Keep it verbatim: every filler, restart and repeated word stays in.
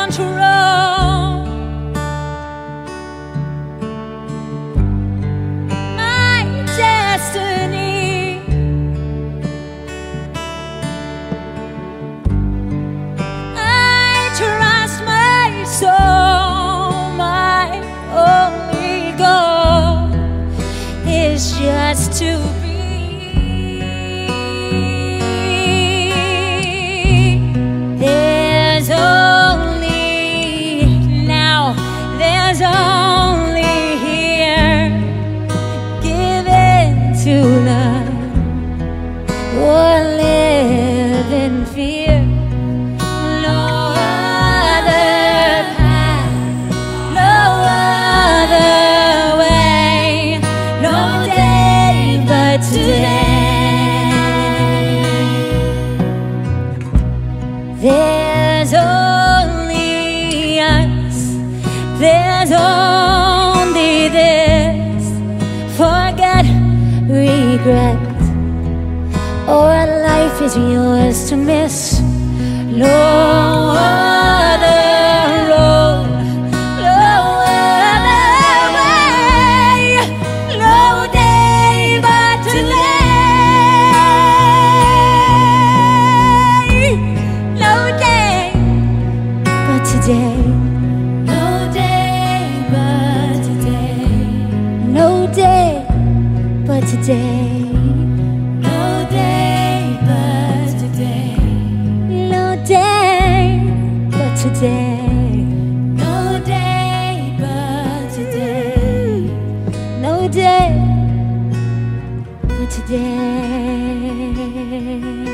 control. My destiny, I trust my soul. My only goal is just to be. There's only now, there's only here, given to love or live in fear. No other path, no other way, no day but today. There's only us, there's only this. Forget regret, or life is yours to miss. No other road, no other way, no day but today. Today, no day but today, no day but today, no day but today, no day but today, no day but today, no day but today.